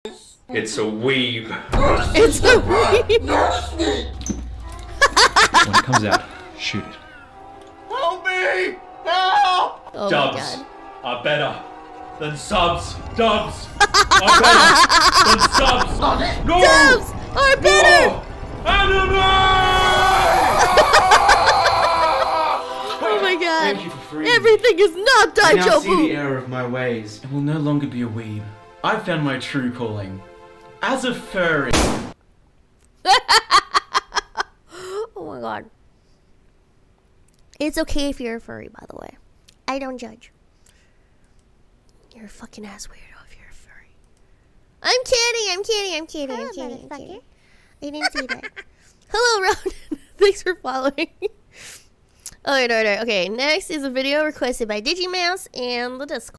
It's a weeb. It's a weeb. When it comes out, shoot it. Help me! Help! Oh Dubs are better than subs. Dubs are better than subs. No! Dubs are better! No! Anime! Oh my god. Thank you for free. Everything is not I now see the Daijobu! error of my ways and will no longer be a weeb. I've found my true calling. As a furry. Oh my god. It's okay if you're a furry, by the way. I don't judge. You're a fucking ass weirdo if you're a furry. I'm kidding. I didn't see that. Hello, Ronan. Thanks for following. Alright. Okay, next is a video requested by Digimouse and the Discord.